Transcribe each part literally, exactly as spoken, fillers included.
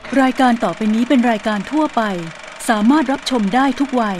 รายการต่อไปนี้เป็นรายการทั่วไปสามารถรับชมได้ทุกวัย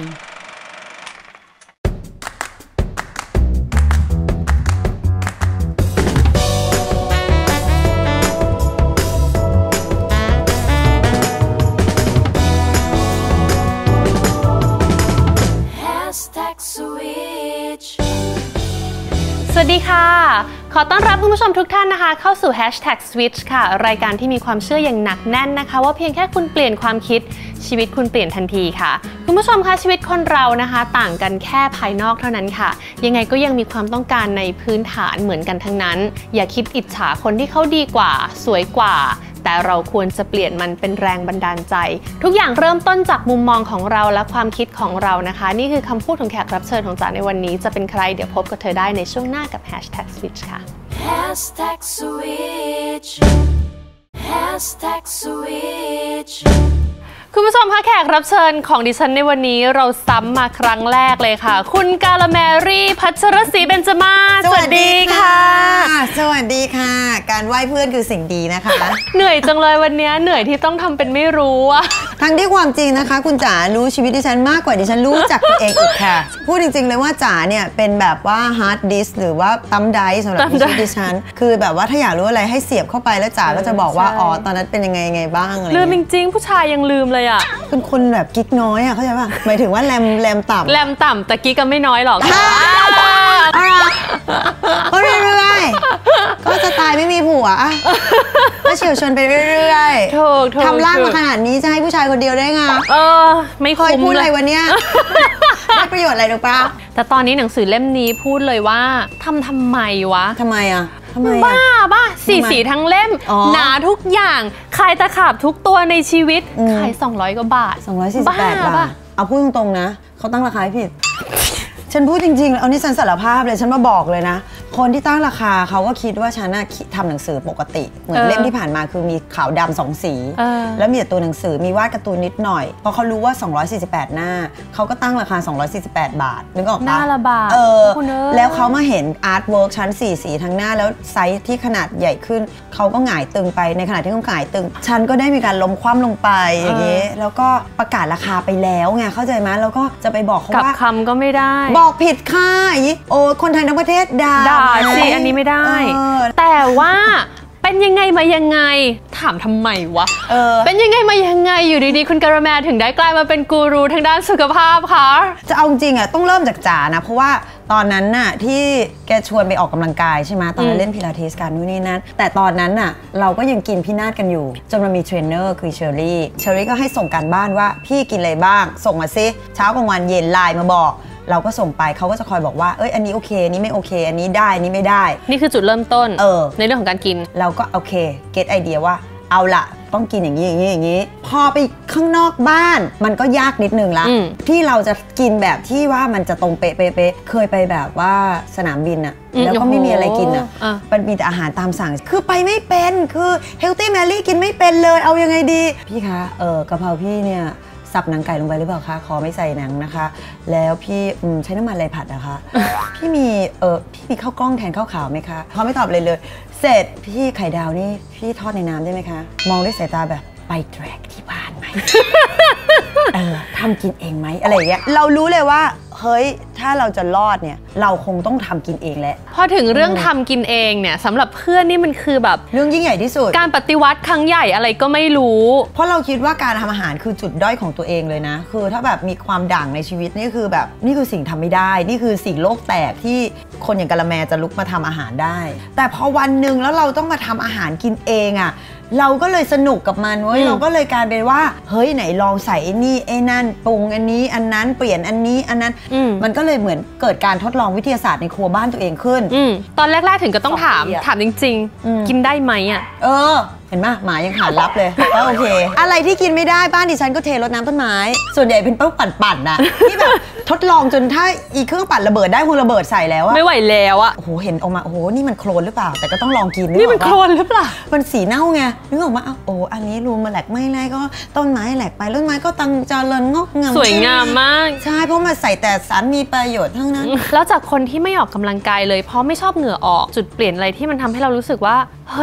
สวัสดีค่ะขอต้อนรับคุณผู้ชมทุกท่านนะคะเข้าสู่ แฮชแท็ก สวิตช์ ค่ะรายการที่มีความเชื่ออย่างหนักแน่นนะคะว่าเพียงแค่คุณเปลี่ยนความคิดชีวิตคุณเปลี่ยนทันทีค่ะคุณผู้ชมคะชีวิตคนเรานะคะต่างกันแค่ภายนอกเท่านั้นค่ะยังไงก็ยังมีความต้องการในพื้นฐานเหมือนกันทั้งนั้นอย่าคิดอิจฉาคนที่เขาดีกว่าสวยกว่าแต่เราควรจะเปลี่ยนมันเป็นแรงบันดาลใจทุกอย่างเริ่มต้นจากมุมมองของเราและความคิดของเรานะคะนี่คือคำพูดของแขกรับเชิญของจ๋าในวันนี้จะเป็นใครเดี๋ยวพบกับเธอได้ในช่วงหน้ากับ แฮชแท็ก สวิตช์ ค่ะแฮชแท็ก สวิตช์ แฮชแท็ก สวิตช์คุณผู้ชมคะแขกรับเชิญของดิฉันในวันนี้เราซ้ำมาครั้งแรกเลยค่ะคุณกาละแมรี่พัชรศรีเบญจมาศสวัสดีค่ะสวัสดีค่ะการไหว้เพื่อนคือสิ่งดีนะคะเหนื่อยจังเลยวันนี้เหนื่อยที่ต้องทำเป็นไม่รู้อะทั้งที่ความจริงนะคะคุณจ๋ารู้ชีวิตดิฉันมากกว่าดิฉันรู้จักตัวเองอีกค่ะพูดจริงๆเลยว่าจ๋าเนี่ยเป็นแบบว่าฮาร์ดดิสก์หรือว่าตั้มไดร์สำหรับชีวิตดิฉันคือแบบว่าถ้าอยากรู้อะไรให้เสียบเข้าไปแล้วจ๋าก็จะบอกว่าอ๋อตอนนั้นเป็นยังไงยังไงบ้างอะไรลืมจริงๆผู้ชายยังลืมเลยอะเป็นคนแบบกิ๊กน้อยอะเข้าใจป่ะหมายถึงว่าแรมแรมต่ำแรมต่ำแต่กิ๊กก็ไม่น้อยหรอกก็เรื่อยๆก็จะตายไม่มีผัวก็เฉียวชนไปเรื่อยๆถูกทำร่างมาขนาดนี้จะให้ผู้ชายคนเดียวได้ไงเออไม่เคยพูดอะไรวันนี้ได้ประโยชน์อะไรหรือเปล่าแต่ตอนนี้หนังสือเล่มนี้พูดเลยว่าทำทำไมวะทำไมอ่ะบ้าบ้าสีสีทั้งเล่มหนาทุกอย่างขายตะขาบทุกตัวในชีวิตขายสองร้อยกว่าบาทสองร้อยสี่สิบแปดบาทเอาพูดตรงๆนะเขาตั้งราคาผิดฉันพูดจริงๆเอานี่ฉันสารภาพเลยฉันมาบอกเลยนะคนที่ตั้งราคาเขาก็คิดว่าฉันน่ะทำหนังสือปกติเหมือนเล่มที่ผ่านมาคือมีขาวดำสองสีแล้วมีแต่ตัวหนังสือมีวาดการ์ตูนนิดหน่อยเพราะเขารู้ว่าสองร้อยสี่สิบแปดหน้าเขาก็ตั้งราคาสองร้อยสี่สิบแปดบาทนึกออกปะหน้าละบาทเออแล้วเขามาเห็นอาร์ตเวิร์กชั้นสี่สีทั้งหน้าแล้วไซส์ที่ขนาดใหญ่ขึ้นเขาก็หงายตึงไปในขณะที่เขาหงายตึงฉันก็ได้มีการล้มคว่ำลงไปอย่างนี้แล้วก็ประกาศราคาไปแล้วไงเข้าใจไหมแล้วก็จะไปบอกเขาว่าคำก็ไม่ได้บอกผิดค่ะโอ้คนไทยทั้งประเทศด่าด่าสิอันนี้ไม่ได้แต่ว่าเป็นยังไงมายังไงถามทำไมวะเออเป็นยังไงมายังไงอยู่ดีๆคุณการะแมถึงได้กลายมาเป็นกูรูทางด้านสุขภาพคะจะเอาจริงอ่ะต้องเริ่มจากจ๋านะเพราะว่าตอนนั้นน่ะที่แกชวนไปออกกำลังกายใช่ไหมตอนนั้นเล่นพิลาทิสกันนู่นนี่นั่นแต่ตอนนั้นน่ะเราก็ยังกินพินาศกันอยู่จนมันมีเทรนเนอร์คือเชอรี่เชอรี่ก็ให้ส่งการบ้านว่าพี่กินอะไรบ้างส่งมาซิเช้ากลางวันเย็นไลน์มาบอกเราก็ส่งไปเขาก็จะคอยบอกว่าเอ้ยอันนี้โอเคอันนี้ไม่โอเคอันนี้ได้อันนี้ไม่ได้นี่คือจุดเริ่มต้นเออในเรื่องของการกินเราก็โอเคเก็ตไอเดียว่าเอาละต้องกินอย่างนี้อย่างนี้อย่างนี้พอไปข้างนอกบ้านมันก็ยากนิดนึงละที่เราจะกินแบบที่ว่ามันจะตรงเป๊ะเป๊ะเคยไปแบบว่าสนามบินอะแล้วก็ไม่มีอะไรกินอะมันมีแต่อาหารตามสั่งคือไปไม่เป็นคือเฮลตี้แมรี่กินไม่เป็นเลยเอายังไงดีพี่คะเออกะเพราพี่เนี่ยสับหนังไก่ลงไปหรือเปล่าคะขอไม่ใส่หนังนะคะแล้วพี่ใช้น้ำมันอะไรผัดนะคะพี่มีเออพี่มีข้าวกล้องแทนข้าวขาวไหมคะเขาไม่ตอบเลยเลยเสร็จพี่ไข่ดาวนี่พี่ทอดในน้ำได้ไหมคะมองด้วยสายตาแบบไปแทร็กที่บ้านไหม เออทำกินเองไหมอะไรอย่างเงี้ยเรารู้เลยว่าเฮ้ยถ้าเราจะรอดเนี่ยเราคงต้องทำกินเองแหละพอถึงเรื่องทำกินเองเนี่ยสำหรับเพื่อนนี่มันคือแบบเรื่องยิ่งใหญ่ที่สุดการปฏิวัติครั้งใหญ่อะไรก็ไม่รู้เพราะเราคิดว่าการทำอาหารคือจุดด้อยของตัวเองเลยนะคือถ้าแบบมีความด่างในชีวิตนี่คือแบบนี่คือสิ่งทำไม่ได้นี่คือสิ่งโลกแตกที่คนอย่างกะละแมจะลุกมาทำอาหารได้แต่พอวันหนึ่งแล้วเราต้องมาทำอาหารกินเองอ่ะเราก็เลยสนุกกับมันเว้ยเราก็เลยกลายเป็นว่าเฮ้ยไหนลองใส่ไอ้นี่ไอ้นั่นปรุงอันนี้อันนั้นเปลี่ยนอันนี้อันนั้นมันก็เลยเหมือนเกิดการทดลองวิทยาศาสตร์ในครัวบ้านตัวเองขึ้นตอนแรกๆถึงก็ต้องถามถามจริงๆกินได้ไหมอ่ะเออเห็นไหมหมายังขานรับเลยแล้วโอเคอะไรที่กินไม่ได้บ้านดิฉันก็เทรดน้ำต้นไม้ส่วนใหญ่เป็นเป้าปั่นๆนะที่แบบทดลองจนถ้าอีเครื่องปั่นระเบิดได้คงระเบิดใส่แล้วอะไม่ไหวแล้วอะโอ้โหเห็นออกมาโอ้โหนี่มันโคลนหรือเปล่าแต่ก็ต้องลองกินนี่มันโคลนหรือเปล่ามันสีเน่าไงนึกออกมาโอ้อันนี้รูมาแหลกไม่ไรก็ต้นไม้แหลกไปต้นไม้ก็ตังเจริญงอกงามสวยงามมากใช่เพราะมันใส่แต่สารมีประโยชน์ทั้งนั้นแล้วจากคนที่ไม่ออกกำลังกายเลยเพราะไม่ชอบเหงื่อออกจุดเปลี่ยนอะไรที่มันทำให้เรารู้สึกว่าเฮ้ย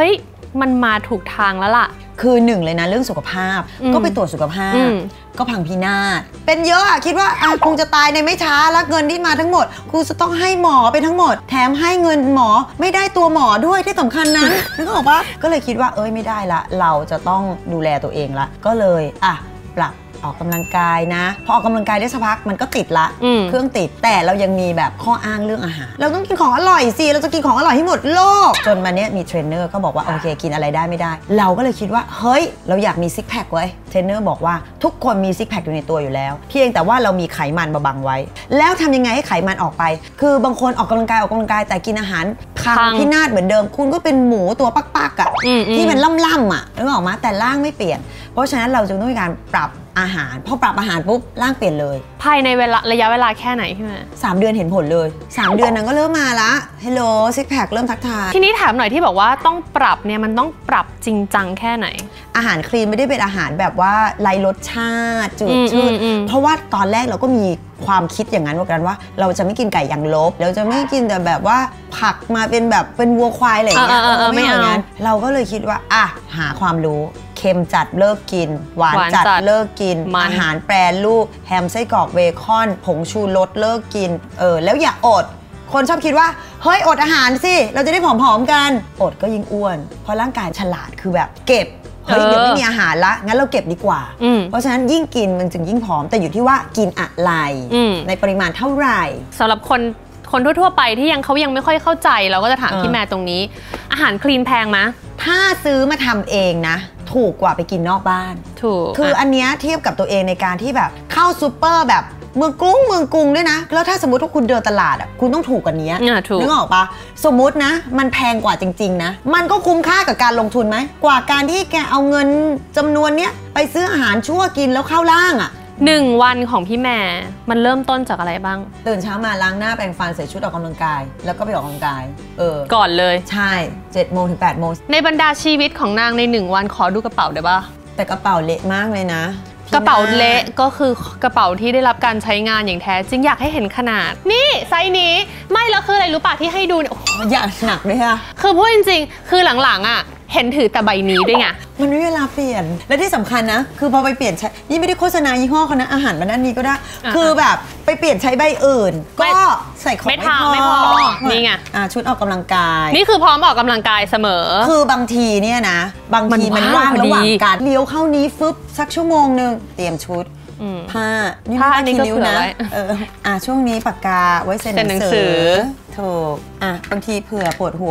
มันมาถูกทางแล้วล่ะคือหนึ่งเลยนะเรื่องสุขภาพก็ไปตรวจสุขภาพก็พังพินาศเป็นเยอะอะคิดว่าอ่ะคงจะตายในไม่ช้าแล้วเงินที่มาทั้งหมดกูจะต้องให้หมอไปทั้งหมดแถมให้เงินหมอไม่ได้ตัวหมอด้วยที่สำคัญนั้นนึกออกปะก็เลยคิดว่าเอ้ยไม่ได้ละเราจะต้องดูแลตัวเองละก็เลยอ่ะปรับออกกำลังกายนะพอออกกำลังกายได้สักพักมันก็ติดละเครื่องติดแต่เรายังมีแบบข้ออ้างเรื่องอาหารเราต้องกินของอร่อยสิเราจะกินของอร่อยให้หมดโลกจนมาเนี้ยมีเทรนเนอร์ก็บอกว่าโอเคกินอะไรได้ไม่ได้เราก็เลยคิดว่าเฮ้ยเราอยากมีซิกแพคไว้เทรนเนอร์บอกว่าทุกคนมีซิกแพคอยู่ในตัวอยู่แล้วเพียงแต่ว่าเรามีไขมันมาบังไว้แล้วทำยังไงให้ไขมันออกไปคือบางคนออกกำลังกายออกกำลังกายแต่กินอาหารพังพินาศเหมือนเดิมคุณก็เป็นหมูตัวปักๆอ่ะที่มันล่ำๆอ่ะนึกออกมาแต่ร่างไม่เปลี่ยนเพราะฉะนั้นเราจึงต้องมีการปรับอาหารพอปรับอาหารปุ๊บร่างเปลี่ยนเลยภายในเวลาระยะเวลาแค่ไหนพี่แม่สามเดือนเห็นผลเลยสามเดือนนั้นก็เริ่มมาละฮัลโหลซิกแพคเริ่มทักทายทีนี้ถามหน่อยที่บอกว่าต้องปรับเนี่ยมันต้องปรับจริงจังแค่ไหนอาหารคลีนไม่ได้เป็นอาหารแบบว่าไร้รสชาติจืดชืดเพราะว่าตอนแรกเราก็มีความคิดอย่างนั้นเหมือนกันว่าเราจะไม่กินไก่อย่างลบเราจะไม่กินแต่แบบว่าผักมาเป็นแบบเป็นวัวควายอะไรอย่างเงี้ยไม่เอางั้นเราก็เลยคิดว่าอ่ะหาความรู้เค็มจัดเลิกกินหวานจัดเลิกกินอาหารแปรรูปแฮมไส้กรอกเบคอนผงชูรสเลิกกินเออแล้วอย่าอดคนชอบคิดว่าเฮ้ยอดอาหารสิเราจะได้ผอมๆกันอดก็ยิ่งอ้วนเพราะร่างกายฉลาดคือแบบเก็บเฮ้ยเดี๋ยวไม่มีอาหารละงั้นเราเก็บดีกว่าเพราะฉะนั้นยิ่งกินมันจึงยิ่งผอมแต่อยู่ที่ว่ากินอะไรในปริมาณเท่าไหร่สำหรับคนคนทั่วๆไปที่ยังเขายังไม่ค่อยเข้าใจเราก็จะถามพี่แม่ตรงนี้อาหารคลีนแพงไหมถ้าซื้อมาทำเองนะถูกกว่าไปกินนอกบ้านถูกคืออันเนี้ยเทียบกับตัวเองในการที่แบบเข้าซูเปอร์แบบเมืองกรุงเมืองกรุงด้วยนะแล้วถ้าสมมติว่าคุณเดินตลาดอ่ะคุณต้องถูกกว่านี้นึกออกปะสมมตินะมันแพงกว่าจริงๆนะมันก็คุ้มค่ากับการลงทุนไหมกว่าการที่แกเอาเงินจำนวนเนี้ยไปซื้ออาหารชั่วกินแล้วเข้าร่างอ่ะหนึ่งวันของพี่แม่มันเริ่มต้นจากอะไรบ้างตื่นเช้ามาล้างหน้าแปรงฟันใส่ชุดออกกำลังกายแล้วก็ไปออกกำลังกายเออก่อนเลยใช่เจ็ดโมงถึงแปดโมงในบรรดาชีวิตของนางในหนึ่งวันขอดูกระเป๋าได้ปะแต่กระเป๋าเละมากเลยนะกระเป๋าเละก็คือกระเป๋าที่ได้รับการใช้งานอย่างแท้จริงอยากให้เห็นขนาดนี่ไซส์นี้ไม่แล้วคืออะไรรู้ป่ะที่ให้ดูเนี่ยอยากหนักเลยค่ะคือพูดจริงๆคือหลังๆอ่ะเห็นถือแต่ใบนี้ด้วยไงมันไม่เวลาเปลี่ยนและที่สำคัญนะคือพอไปเปลี่ยนใช้นี่ไม่ได้โฆษณายี่ห้อเขานะอาหารมันนั่นนี้ก็ได้คือแบบไปเปลี่ยนใช้ใบอื่นก็ใส่ของไม่พอไม่พอนี่ไงชุดออกกำลังกายนี่คือพร้อมออกกำลังกายเสมอคือบางทีเนี่ยนะบางทีมันว่างระหว่างการเลี้ยวเข้านี้ฟึบสักชั่วโมงนึงเตรียมชุดผ้านี่ผ้านี่ก็เผื่อไว้เอออ่ะช่วงนี้ปากกาไว้เซ็นหนังสือถูกอ่ะบางทีเผื่อปวดหัว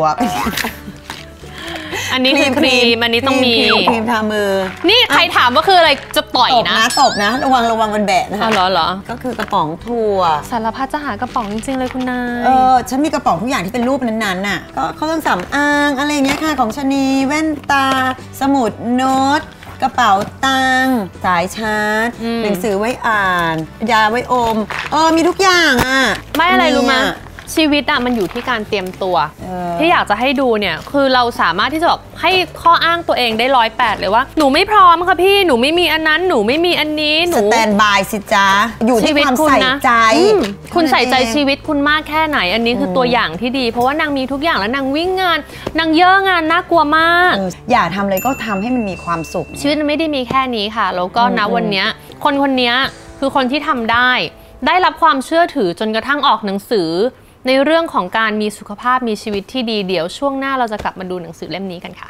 อันนี้คือครีมอันนี้ต้องมีครีมทามือนี่ใครถามว่าคืออะไรจะต่อยนะตบนะระวังระวังมันแบะนะอ๋อเหรอเหรอก็คือกระป๋องถั่วสารพัดจะหากระป๋องจริงๆเลยคุณนายเออฉันมีกระป๋องทุกอย่างที่เป็นรูปนั้นๆน่ะก็เครื่องสำอางอะไรเงี้ยค่ะของชนีแว่นตาสมุดโน้ตกระเป๋าตังค์สายชาร์จหนังสือไว้อ่านยาไว้อมเออมีทุกอย่างอ่ะไม่อะไรรู้มั้ยชีวิตอะมันอยู่ที่การเตรียมตัวที่อยากจะให้ดูเนี่ยคือเราสามารถที่จะแบบให้ข้ออ้างตัวเองได้ร้อยแปดเลยว่าหนูไม่พร้อมค่ะพี่หนูไม่มีอันนั้นหนูไม่มีอันนี้หนูสแตนบายสิจ้าอยู่ที่ความใส่ใจคุณใส่ใจชีวิตคุณมากแค่ไหนอันนี้คือตัวอย่างที่ดีเพราะว่านางมีทุกอย่างแล้วนางวิ่งงานนางเยอะงานน่ากลัวมากอย่าทำเลยก็ทำให้มันมีความสุขชีวิตมันไม่ได้มีแค่นี้ค่ะแล้วก็ณวันนี้คนคนนี้คือคนที่ทำได้ได้รับความเชื่อถือจนกระทั่งออกหนังสือในเรื่องของการมีสุขภาพมีชีวิตที่ดีเดี๋ยวช่วงหน้าเราจะกลับมาดูหนังสือเล่มนี้กันค่ะ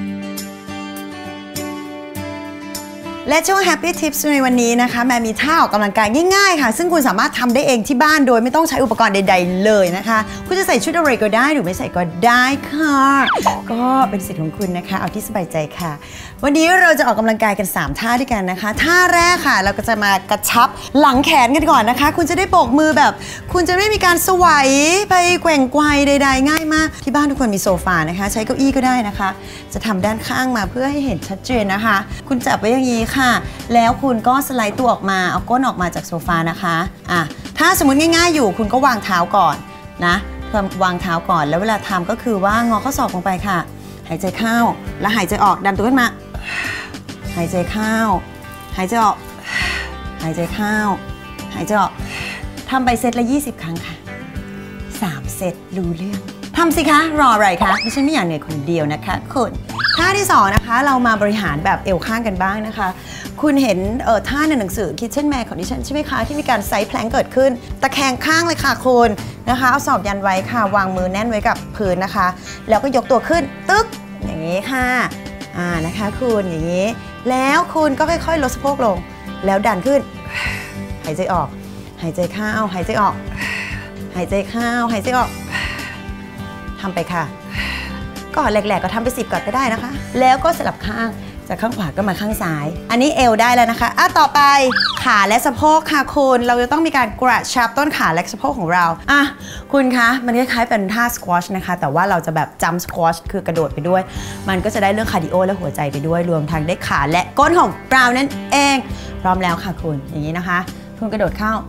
และช่วง Happy Tips ในวันนี้นะคะแม่มีท่าออกกำลังกายง่ายๆค่ะซึ่งคุณสามารถทำได้เองที่บ้านโดยไม่ต้องใช้อุปกรณ์ใดๆเลยนะคะคุณจะใส่ชุดอะไรก็ได้หรือไม่ใส่ก็ได้ค่ะก็เป็นสิทธิ์ของคุณนะคะเอาที่สบายใจค่ะวันนี้เราจะออกกำลังกายกันสามท่าด้วยกันนะคะท่าแรกค่ะเราก็จะมากระชับหลังแขนกันก่อนนะคะคุณจะได้โบกมือแบบคุณจะไม่มีการสวยไปแกว่งไกวใดๆง่ายมากที่บ้านทุกคนมีโซฟานะคะใช้เก้าอี้ก็ได้นะคะจะทำด้านข้างมาเพื่อให้เห็นชัดเจนนะคะคุณจับไว้อย่างนี้ค่ะแล้วคุณก็สไลด์ตัวออกมาเอาก้นออกมาจากโซฟานะคะอ่ะถ้าสมมติง่ายๆอยู่คุณก็วางเท้าก่อนนะวางเท้าก่อนแล้วเวลาทำก็คือว่างอข้อศอกลงไปค่ะหายใจเข้าแล้วหายใจออกดันตัวขึ้นมาหายใจเข้าหายใจออกหายใจเข้าหายใจออกทำไปเซตละยี่สิบครั้งค่ะสามเซตรู้เรื่องทำสิคะรออะไรคะดิฉันไม่อยากเหนื่อยคนเดียวนะคะคุณทท่าที่สองนะคะเรามาบริหารแบบเอวข้างกันบ้างนะคะคุณเห็นเออท่าในหนังสือ Kitchen Man ของดิฉันใช่ไหมคะที่มีการไซด์แพลงเกิดขึ้นตะแคงข้างเลยค่ะคุณนะคะเอาศอกยันไว้ค่ะวางมือแน่นไว้กับพื้นนะคะแล้วก็ยกตัวขึ้นตึ๊กอย่างนี้ค่ะอ่านะคะคุณอย่างนี้แล้วคุณก็ค่อยๆลดสะโพกลงแล้วดันขึ้นหายใจออกหายใจเข้าหายใจออกหายใจเข้าหายใจออกทำไปค่ะก่อนแหลกๆก็ทำไปสิบก่อนก็ได้นะคะแล้วก็สลับข้างจากข้างขวาก็มาข้างซ้ายอันนี้เอวได้แล้วนะคะอ่ะต่อไปขาและสะโพกค่ะคุณเราจะต้องมีการกระชับต้นขาและสะโพกของเราอ่ะคุณคะมันคล้ายๆเป็นท่าสควอชนะคะแต่ว่าเราจะแบบจัมป์สควอชคือกระโดดไปด้วยมันก็จะได้เรื่องคาร์ดิโอและหัวใจไปด้วยรวมทั้งได้ขาและก้นของเรานั่นเองพร้อมแล้วค่ะคุณอย่างนี้นะคะคุณกระโดดเข้า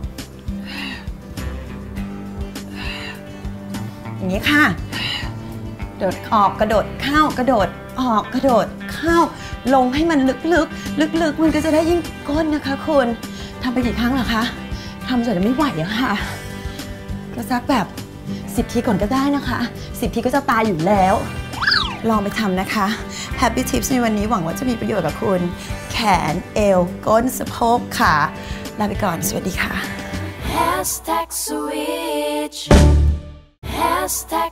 อย่างนี้ค่ะกระโดดออกกระโดดเข้ากระโดดออกกระโดดเข้าลงให้มันลึกๆลึกๆมันก็จะได้ยิ่งก้นนะคะคุณทำไปกี่ครั้งล่ะคะทำจนไม่ไหวอะค่ะก็สักแบบสิบทีก่อนก็ได้นะคะสิบทีก็จะตายอยู่แล้วลองไปทำนะคะ Happy Tips ในวันนี้หวังว่าจะมีประโยชน์กับคุณแขนเอวก้นสะโพกขาลาไปก่อนสวัสดีค่ะ Hashtag switch Hashtag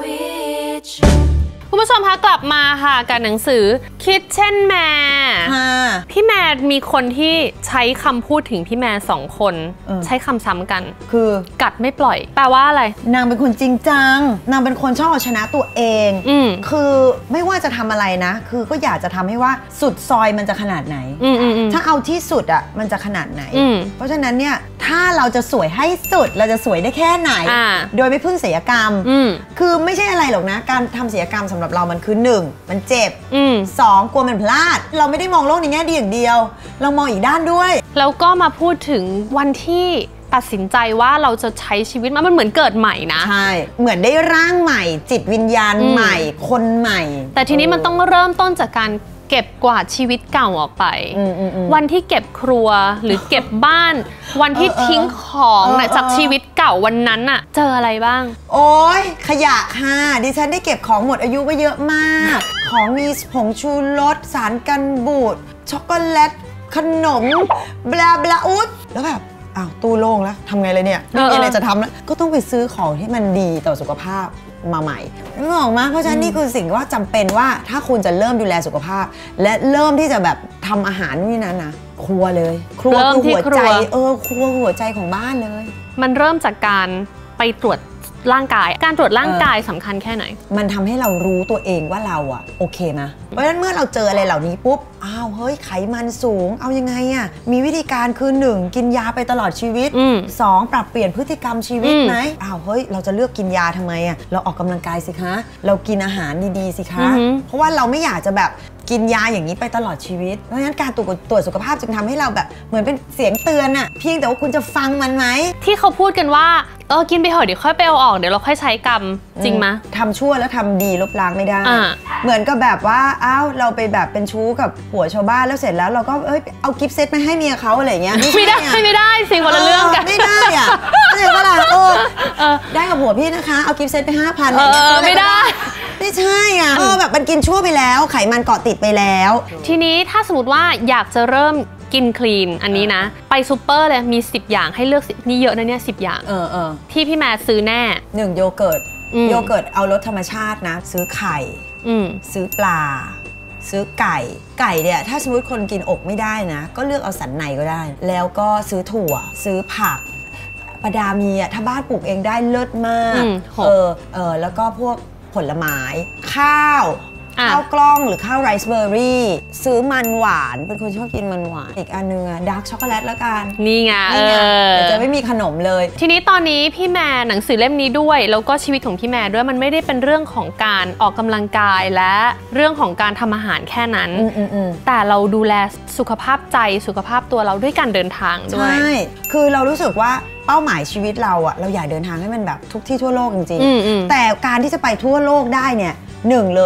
switch คุณผู้ชมคะกลับมาค่ะกับหนังสือ Kitchen Man พี่แมนมีคนที่ใช้คำพูดถึงพี่แมนสองคนใช้คำซ้ำกันคือกัดไม่ปล่อยแปลว่าอะไรนางเป็นคนจริงจังนางเป็นคนชอบเอาชนะตัวเองอืคือไม่ว่าจะทำอะไรนะคือก็อยากจะทำให้ว่าสุดซอยมันจะขนาดไหนถ้าเอาที่สุดอ่ะมันจะขนาดไหนเพราะฉะนั้นเนี่ยถ้าเราจะสวยให้สุดเราจะสวยได้แค่ไหนโดยไม่พึ่งศัลยกรรมคือไม่ใช่อะไรหรอกนะการทำศัลยกรรมสำหรับเรามันคือหนึ่งมันเจ็บสองกลัวมันพลาดเราไม่ได้มองโลกในแง่ดีอย่างเดียวเรามองอีกด้านด้วยแล้วก็มาพูดถึงวันที่ตัดสินใจว่าเราจะใช้ชีวิตมันมันเหมือนเกิดใหม่นะใช่เหมือนได้ร่างใหม่จิตวิญญาณใหม่คนใหม่แต่ทีนี้มันต้องเริ่มต้นจากการเก็บกวาดชีวิตเก่าออกไปวันที่เก็บครัวหรือเก็บบ้านวันที่ทิ้งของจากชีวิตเก่าวันนั้นอะเจออะไรบ้างโอ๊ยขยะค่ะดิฉันได้เก็บของหมดอายุไว้เยอะมากของมีผงชูรสสารกันบูดช็อกโกแลตขนมบลาบลาอุ๊ดแล้วแบบอ้าวตู้โล่งแล้วทำไงเลยเนี่ยไม่มีอะไรจะทำแล้วก็ต้องไปซื้อของที่มันดีต่อสุขภาพมาใหม่นึกออกมาเพราะฉะนั้นนี่คือสิ่งว่าจำเป็นว่าถ้าคุณจะเริ่มดูแลสุขภาพและเริ่มที่จะแบบทำอาหารนี่นั้นนะครัวเลยครัวคือหัวใจเออครัวหัวใจของบ้านเลยมันเริ่มจากการไปตรวจร่างกายการตรวจร่างกายสำคัญแค่ไหนมันทำให้เรารู้ตัวเองว่าเราอะโอเคนะเพราะฉะนั้นเมื่อเราเจออะไรเหล่านี้ปุ๊บอ้าวเฮ้ยไขมันสูงเอายังไงอะมีวิธีการคือหนึ่งกินยาไปตลอดชีวิตสองปรับเปลี่ยนพฤติกรรมชีวิตไหมอ้าวเฮ้ยเราจะเลือกกินยาทำไมอะเราออกกำลังกายสิคะเรากินอาหารดีๆสิคะเพราะว่าเราไม่อยากจะแบบกินยาอย่างนี้ไปตลอดชีวิตเพราะฉะนั้นการตรวจตรวจสุขภาพจึงทำให้เราแบบเหมือนเป็นเสียงเตือนอะเพียงแต่ว่าคุณจะฟังมันไหมที่เขาพูดกันว่าเออกินไปเถอะเดี๋ยวค่อยไปเอาออกเดี๋ยวเราค่อยใช้กรรมจริงไหมทำชั่วแล้วทำดีลบล้างไม่ได้เหมือนกับแบบว่าอ้าวเราไปแบบเป็นชู้กับผัวชาวบ้านแล้วเสร็จแล้วเราก็เอ้ยเอากิฟต์เซตมาให้เมียเขาอะไรเงี้ยไม่ได้ไม่ได้สิคนละเรื่องกันไม่ได้อะเข้าใจปะล่ะโอ้ได้กับผัวพี่นะคะเอากิฟต์เซตไปห้าพันอะไรเงี้ยไม่ได้ไม่ใช่อ่ะเออแบบมันกินชั่วไปแล้วไขมันเกาะติดไปแล้วทีนี้ถ้าสมมติว่าอยากจะเริ่มกินคลีนอันนี้นะไปซูเปอร์เลยมีสิบอย่างให้เลือกนี่เยอะนะเนี่ยสิบอย่างเออเออที่พี่แม่ซื้อแน่หนึ่งโยเกิร์ตโยเกิร์ตเอารสธรรมชาตินะซื้อไข่ซื้อปลาซื้อไก่ไก่เนี่ยถ้าสมมติคนกินอกไม่ได้นะก็เลือกเอาสันในก็ได้แล้วก็ซื้อถั่วซื้อผักปดามีอ่ะถ้าบ้านปลูกเองได้เลิศมากเออเออแล้วก็พวกผลไม้ข้าวข้าวกล้องหรือข้าวไรซ์เบอร์รี่ซื้อมันหวานเป็นคนชอบกินมันหวานอีกอันนึงอะดาร์กช็อกโกแลตแล้วกันนี่ไงเออจะไม่มีขนมเลยทีนี้ตอนนี้พี่แม่หนังสือเล่มนี้ด้วยแล้วก็ชีวิตของพี่แม่ด้วยมันไม่ได้เป็นเรื่องของการออกกำลังกายและเรื่องของการทำอาหารแค่นั้นแต่เราดูแลสุขภาพใจสุขภาพตัวเราด้วยการเดินทางด้วยใช่คือเรารู้สึกว่าเป้าหมายชีวิตเราอะเราอยากเดินทางให้มันแบบทุกที่ทั่วโลกจริงๆแต่การที่จะไปทั่วโลกได้เนี่ยหนึ่งเลย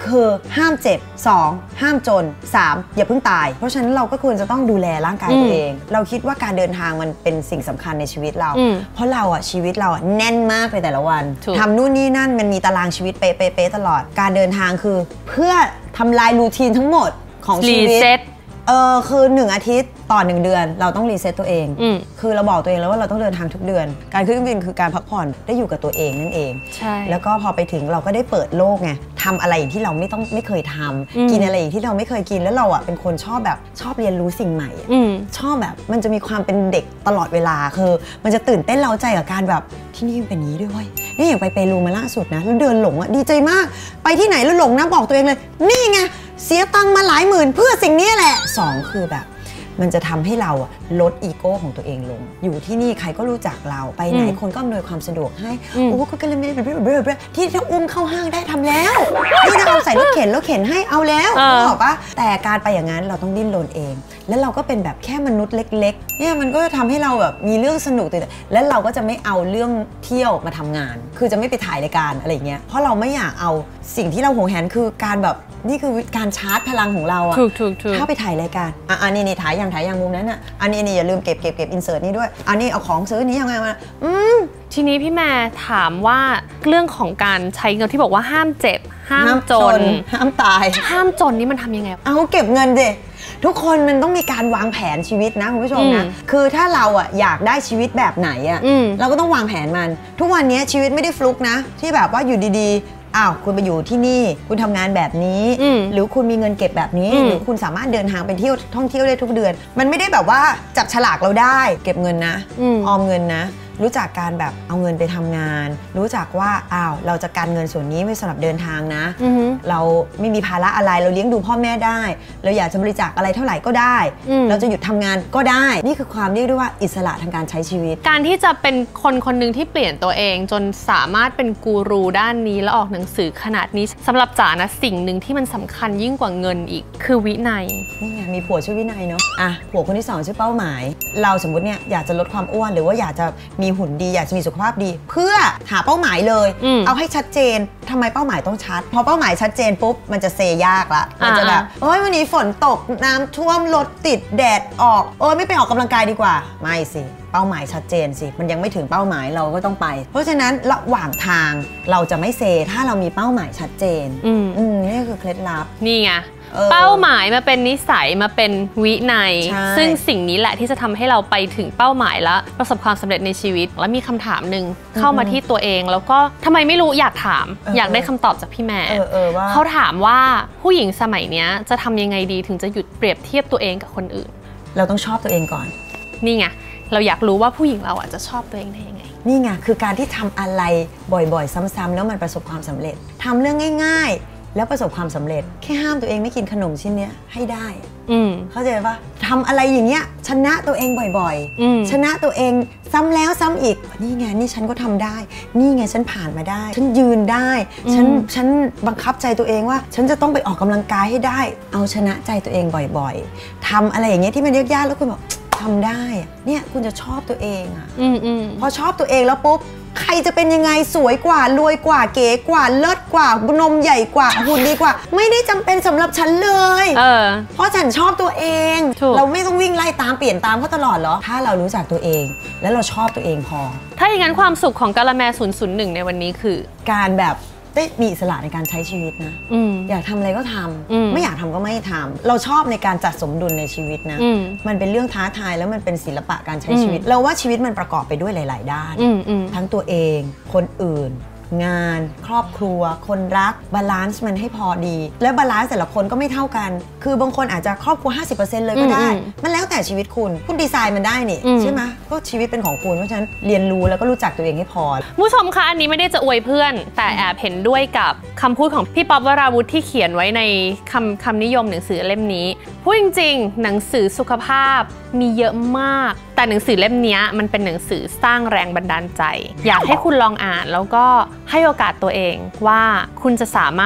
คือห้ามเจ็บสองห้ามจนสามอย่าเพิ่งตายเพราะฉะนั้นเราก็ควรจะต้องดูแลร่างกายตัวเองเราคิดว่าการเดินทางมันเป็นสิ่งสำคัญในชีวิตเราเพราะเราอะชีวิตเราอะแน่นมากเลยแต่ละวันทำนู่นนี่นั่นมันมีตารางชีวิตเป๊ะๆตลอดการเดินทางคือเพื่อทำลายรูทีนทั้งหมดของชีวิตเออคือหนึ่งอาทิตย์ต่อหนึ่งเดือนเราต้องรีเซ็ตตัวเองคือเราบอกตัวเองแล้วว่าเราต้องเดินทางทุกเดือนการขึ้นเครื่องบินคือการพักผ่อนได้อยู่กับตัวเองนั่นเองใช่แล้วก็พอไปถึงเราก็ได้เปิดโลกไงทำอะไรอย่างที่เราไม่ต้องไม่เคยทำกินอะไรอย่างที่เราไม่เคยกินแล้วเราอ่ะเป็นคนชอบแบบชอบเรียนรู้สิ่งใหม่ชอบแบบมันจะมีความเป็นเด็กตลอดเวลาคือมันจะตื่นเต้นเร้าใจกับการแบบที่นี่เป็นนี้ด้วยนี่อย่างไปเปรูมาล่าสุดนะแล้วเดินหลงอ่ะดีใจมากไปที่ไหนแล้วหลงนะบอกตัวเองเลยนี่ไงเสียตังค์มาหลายหมื่นเพื่อสิ่งนี้แหละสองคือแบบมันจะทำให้เราลดอีโก้ของตัวเองลงอยู่ที่นี่ใครก็รู้จักเราไปไหนคนก็อำนวยความสะดวกให้โอ้ก็เลยไม่ได้ที่ถ้าอุ้มเข้าห้างได้ทำแล้วที่ถ้าเอาใส่รถเข็นรถเข็นให้เอาแล้วบอกปะแต่การไปอย่างนั้นเราต้องดิ้นรนเองแล้วเราก็เป็นแบบแค่มนุษย์เล็กๆเนี่ยมันก็จะทำให้เราแบบมีเรื่องสนุกตื่นแล้วเราก็จะไม่เอาเรื่องเที่ยวมาทำงานคือจะไม่ไปถ่ายรายการอะไรเงี้ยเพราะเราไม่อยากเอาสิ่งที่เราหวงแหนคือการแบบนี่คือการชาร์จพลังของเราอะเข้าไปถ่ายรายการอ่ะอันนี้นี่ถ่ายอย่างถ่ายอย่างมุมนั้นอะอันนี้นี่อย่าลืมเก็บเก็บเก็บอินเสิร์ตนี่ด้วยอันนี้เอาของซื้อนี้ยังไงมาอืมทีนี้พี่แม่ถามว่าเรื่องของการใช้เงินที่บอกว่าห้ามเจ็บห้ามจนห้ามตายห้ามจนนี่มันทำยังไงเอาเก็บเงินดิทุกคนมันต้องมีการวางแผนชีวิตนะคุณผู้ชมนะคือถ้าเราอะอยากได้ชีวิตแบบไหนอะเราก็ต้องวางแผนมันทุกวันนี้ชีวิตไม่ได้ฟลุกนะที่แบบว่าอยู่ดีๆอ้าวคุณไปอยู่ที่นี่คุณทำงานแบบนี้หรือคุณมีเงินเก็บแบบนี้หรือคุณสามารถเดินทางไปเที่ยวท่องเที่ยวได้ทุกเดือนมันไม่ได้แบบว่าจับฉลากเราได้เก็บเงินนะออมเงินนะรู้จักการแบบเอาเงินไปทำงานรู้จักว่าอ้าวเราจะการเงินส่วนนี้ไว้สำหรับเดินทางนะเราไม่มีภาระอะไรเราเลี้ยงดูพ่อแม่ได้เราอยากจะบริจาคอะไรเท่าไหร่ก็ได้เราจะหยุดทำงานก็ได้นี่คือความเรียกได้ว่าอิสระทางการใช้ชีวิตการที่จะเป็นคนคนหนึ่งที่เปลี่ยนตัวเองจนสามารถเป็นกูรูด้านนี้แล้วออกหนังสือขนาดนี้สำหรับจ๋านะสิ่งหนึ่งที่มันสำคัญยิ่งกว่าเงินอีกคือวินัยนี่ไงมีผัวชื่อวินัยเนาะอ่ะผัวคนที่สองชื่อเป้าหมายเราสมมติเนี่ยอยากจะลดความอ้วนหรือว่าอยากจะมีหุ่นดีอยากจะมีสุขภาพดีเพื่อหาเป้าหมายเลยเอาให้ชัดเจนทำไมเป้าหมายต้องชัดพอเป้าหมายชัดเจนปุ๊บมันจะเซยากละมันจะแบบโอ้ยวันนี้ฝนตกน้ำท่วมรถติดแดดออกโอ้ยไม่ไปออกกำลังกายดีกว่าไม่สิเป้าหมายชัดเจนสิมันยังไม่ถึงเป้าหมายเราก็ต้องไปเพราะฉะนั้นระหว่างทางเราจะไม่เซถ้าเรามีเป้าหมายชัดเจนอืมอืมนี่คือเคล็ดลับนี่ไงเป้าหมายมาเป็นนิสัยมาเป็นวินัยซึ่งสิ่งนี้แหละที่จะทำให้เราไปถึงเป้าหมายและประสบความสำเร็จในชีวิตแล้วมีคำถามหนึ่งเข้ามาที่ตัวเองแล้วก็ทำไมไม่รู้อยากถามอยากได้คำตอบจากพี่แม่เขาถามว่าผู้หญิงสมัยนี้จะทำยังไงดีถึงจะหยุดเปรียบเทียบตัวเองกับคนอื่นเราต้องชอบตัวเองก่อนนี่ไงเราอยากรู้ว่าผู้หญิงเราอ่ะจะชอบตัวเองได้ยังไงนี่ไงคือการที่ทำอะไรบ่อยๆซ้ำๆแล้วมันประสบความสำเร็จทำเรื่องง่ายๆแล้วประสบความสำเร็จแค่ห้ามตัวเองไม่กินขนมชิ้นนี้ให้ได้เข้าใจปะทำอะไรอย่างเงี้ยชนะตัวเองบ่อยๆชนะตัวเองซ้ำแล้วซ้ำอีกนี่ไงนี่ฉันก็ทำได้นี่ไงฉันผ่านมาได้ฉันยืนได้ฉันฉันบังคับใจตัวเองว่าฉันจะต้องไปออกกำลังกายให้ได้เอาชนะใจตัวเองบ่อยๆทำอะไรอย่างเงี้ยที่มันยากๆแล้วคุณบอกทำได้เนี่ยคุณจะชอบตัวเองอ่ะพอชอบตัวเองแล้วปุ๊บใครจะเป็นยังไงสวยกว่ารวยกว่าเก๋กว่าเลิศกว่านมใหญ่กว่าหุ่นดีกว่าไม่ได้จำเป็นสำหรับฉันเลยเออเพราะฉันชอบตัวเองเราไม่ต้องวิ่งไล่ตามเปลี่ยนตามเขาตลอดหรอถ้าเรารู้จักตัวเองแล้วเราชอบตัวเองพอถ้าอย่างนั้นความสุขของกาละแมศูนย์ศูนย์หนึ่งในวันนี้คือการแบบได้มีอิสระในการใช้ชีวิตนะอยากทำอะไรก็ทำไม่อยากทำก็ไม่ทำเราชอบในการจัดสมดุลในชีวิตนะมันเป็นเรื่องท้าทายแล้วมันเป็นศิลปะการใช้ชีวิตเราว่าชีวิตมันประกอบไปด้วยหลายๆด้านทั้งตัวเองคนอื่นงานครอบครัวคนรักบาลานซ์มันให้พอดีและบาลานซ์แต่ละคนก็ไม่เท่ากันคือบางคนอาจจะครอบครัว ห้าสิบเปอร์เซ็นต์ เลยก็ได้มันแล้วแต่ชีวิตคุณคุณดีไซน์มันได้นี่ใช่ไหมก็ชีวิตเป็นของคุณเพราะฉะนั้นเรียนรู้แล้วก็รู้จักตัวเองให้พอผู้ชมคะอันนี้ไม่ได้จะอวยเพื่อนแต่แอบเห็นด้วยกับคำพูดของพี่ป๊อบวราวุธที่เขียนไว้ในคำคำนิยมหนังสือเล่มนี้พูดจริงๆหนังสือสุขภาพมีเยอะมากแต่หนังสือเล่มนี้มันเป็นหนังสือสร้างแรงบันดาลใจอยากให้คุณลองอ่านแล้วก็ให้โอกาสตัวเองว่าคุณจะสามารถ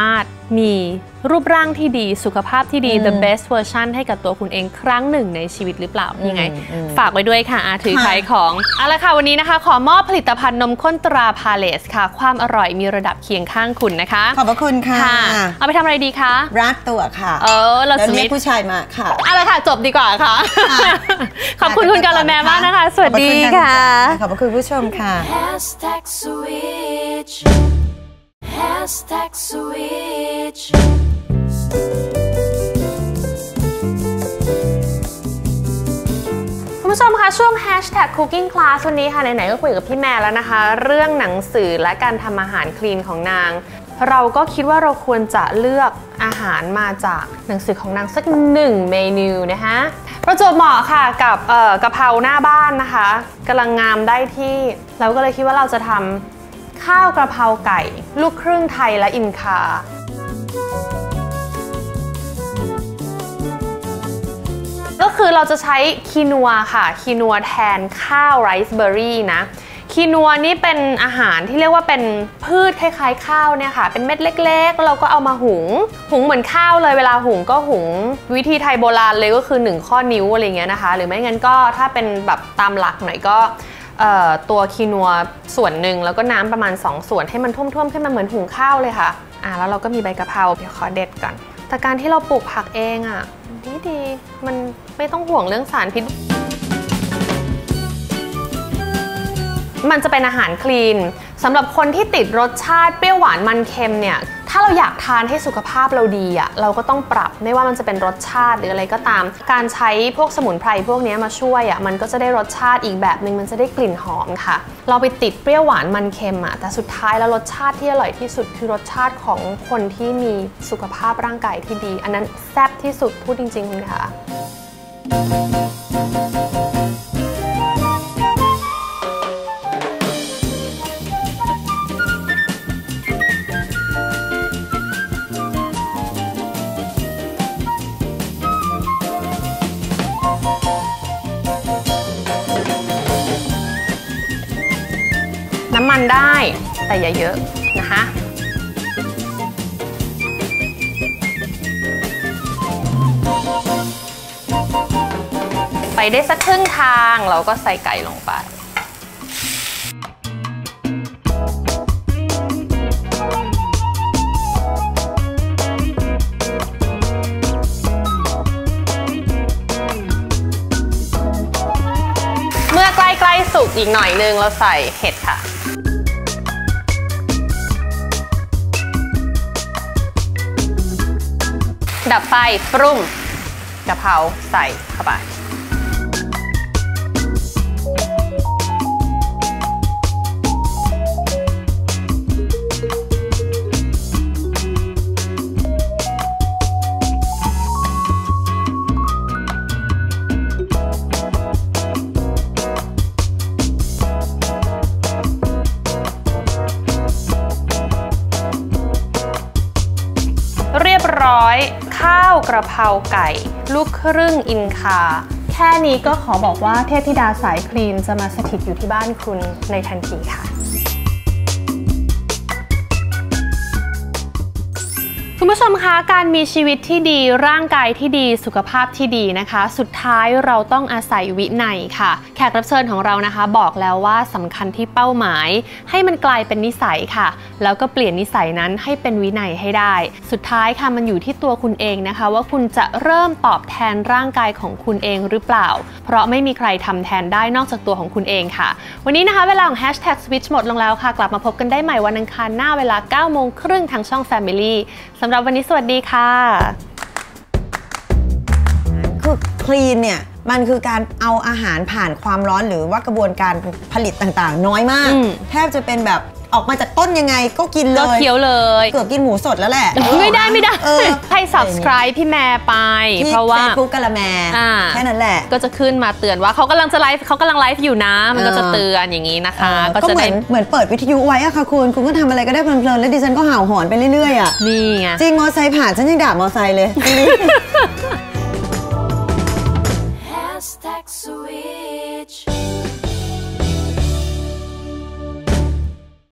มีรูปร่างที่ดีสุขภาพที่ดี the best version ให้กับตัวคุณเองครั้งหนึ่งในชีวิตหรือเปล่ายังไงฝากไว้ด้วยค่ะอาถือขายของเอาละค่ะวันนี้นะคะขอมอบผลิตภัณฑ์นมข้นตราพาเลสค่ะความอร่อยมีระดับเคียงข้างคุณนะคะขอบพระคุณค่ะเอาไปทำอะไรดีคะรัดตัวค่ะเออเราเรียกผู้ชายมาค่ะเอาละค่ะจบดีกว่าค่ะขอบคุณคุณกาละแมมากนะคะสวัสดีค่ะขอบคุณผู้ชมค่ะ Hashtag switch Hashtag switch คุณผู้ชมคะช่วง Hashtag cooking class วันนี้ค่ะไหนๆก็คุยกับพี่แม่แล้วนะคะเรื่องหนังสือและการทำอาหารคลีนของนางเราก็คิดว่าเราควรจะเลือกอาหารมาจากหนังสือของนางสักหนึ่งเมนูนะคะประจวบเหมาะค่ะกับกะเพราหน้าบ้านนะคะกำลังงามได้ที่เราก็เลยคิดว่าเราจะทำข้าวกระเพราไก่ลูกครึ่งไทยและอินคาก็คือเราจะใช้คีนัวค่ะคีนัวแทนข้าวไรซ์เบอร์รี่นะคีนัวนี่เป็นอาหารที่เรียกว่าเป็นพืชคล้ายๆข้าวเนี่ยค่ะเป็นเม็ดเล็กๆแล้วเราก็เอามาหุงหุงเหมือนข้าวเลยเวลาหุงก็หุงวิธีไทยโบราณเลยก็คือหนึ่งข้อนิ้วอะไรเงี้ยนะคะหรือไม่งั้นก็ถ้าเป็นแบบตามหลักหน่อยก็ตัวคีนัวส่วนหนึ่งแล้วก็น้ำประมาณสองส่วนให้มันท่วมๆขึ้นมาเหมือนหุงข้าวเลยค่ะอ่าแล้วเราก็มีใบกะเพราเดี๋ยวขอเด็ดก่อนแต่การที่เราปลูกผักเองอ่ะดีๆมันไม่ต้องห่วงเรื่องสารพิษมันจะเป็นอาหารคลีนสำหรับคนที่ติดรสชาติเปรี้ยวหวานมันเค็มเนี่ยถ้าเราอยากทานให้สุขภาพเราดีอ่ะเราก็ต้องปรับไม่ว่ามันจะเป็นรสชาติหรืออะไรก็ตามการใช้พวกสมุนไพรพวกนี้มาช่วยอ่ะมันก็จะได้รสชาติอีกแบบนึงมันจะได้กลิ่นหอมค่ะเราไปติดเปรี้ยวหวานมันเค็มอ่ะแต่สุดท้ายแล้วรสชาติที่อร่อยที่สุดคือรสชาติของคนที่มีสุขภาพร่างกายที่ดีอันนั้นแซ่บที่สุดพูดจริงๆคุณค่ะน้ำมันได้แต่อย่าเยอะนะคะไปได้สักครึ่งทางเราก็ใส่ไก่ลงไปเมื่อใกล้ๆสุกอีกหน่อยนึงเราใส่เห็ดค่ะดับไฟปรุงกะเพราใส่เข้าไปเรียบร้อยข้าวกระเพราไก่ลูกครึ่งอินคาแค่นี้ก็ขอบอกว่าเทพธิดาสายคลีนจะมาสถิตอยู่ที่บ้านคุณในทันทีค่ะคุณผู้ชมคะการมีชีวิตที่ดีร่างกายที่ดีสุขภาพที่ดีนะคะสุดท้ายเราต้องอาศัยวินัยค่ะแขกรับเชิญของเรานะคะบอกแล้วว่าสำคัญที่เป้าหมายให้มันกลายเป็นนิสัยค่ะแล้วก็เปลี่ยนนิสัยนั้นให้เป็นวินัยให้ได้สุดท้ายค่ะมันอยู่ที่ตัวคุณเองนะคะว่าคุณจะเริ่มตอบแทนร่างกายของคุณเองหรือเปล่าเพราะไม่มีใครทำแทนได้นอกจากตัวของคุณเองค่ะวันนี้นะคะเวลาของ Hashtag Switch หมดลงแล้วค่ะกลับมาพบกันได้ใหม่วันอังคารหน้าเวลา เก้าโมงครึ่งทางช่อง Family สำหรับวันนี้สวัสดีค่ะคือคลีนเนี่ยมันคือการเอาอาหารผ่านความร้อนหรือว่ากระบวนการผลิตต่างๆน้อยมากแทบจะเป็นแบบออกมาจากต้นยังไงก็กินเลยก็เคี้ยวเลยเกือบกินหมูสดแล้วแหละไม่ได้ไม่ได้ให้ subscribe พี่แม่ไปเพราะว่า Facebook กะละแมแค่นั้นแหละก็จะขึ้นมาเตือนว่าเขากำลังจะไลฟ์เขากำลังไลฟ์อยู่นะมันก็จะเตือนอย่างนี้นะคะก็เหมือนเหมือนเปิดวิทยุไว้อะค่ะคุณคุณก็ทำอะไรก็ได้เพลินๆแล้วดิฉันก็เห่าหอนไปเรื่อยๆอะนี่ไงจริงมอไซค์ผ่านฉันยังด่ามอไซค์เลย Hashtag sweet